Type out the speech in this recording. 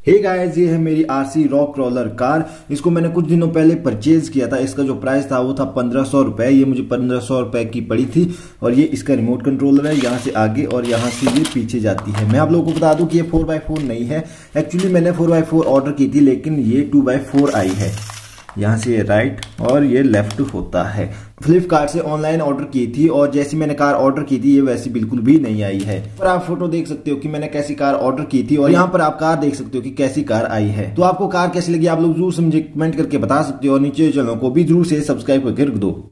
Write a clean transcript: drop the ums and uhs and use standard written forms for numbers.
Hey guys, ये है मेरी आरसी रॉक क्रॉलर कार। इसको मैंने कुछ दिनों पहले परचेज किया था। इसका जो प्राइस था वो था 1500 रुपए। ये मुझे 1500 रुपए की पड़ी थी। और ये इसका रिमोट कंट्रोलर है, यहाँ से आगे और यहाँ से ये पीछे जाती है। मैं आप लोगों को बता दूं कि ये 4x4 नहीं है। एक्चुअली मैंने 4x4 ऑर्डर की थी, लेकिन ये 2x4 आई है। यहाँ से ये राइट और ये लेफ्ट होता है। फ्लिपकार्ट से ऑनलाइन ऑर्डर की थी और जैसी मैंने कार ऑर्डर की थी ये वैसी बिल्कुल भी नहीं आई है। पर आप फोटो देख सकते हो कि मैंने कैसी कार ऑर्डर की थी और यहाँ पर आप कार देख सकते हो कि कैसी कार आई है। तो आपको कार कैसी लगी आप लोग जरूर से मुझे कमेंट करके बता सकते हो और नीचे चैनल को भी जरूर से सब्सक्राइब करके रख दो।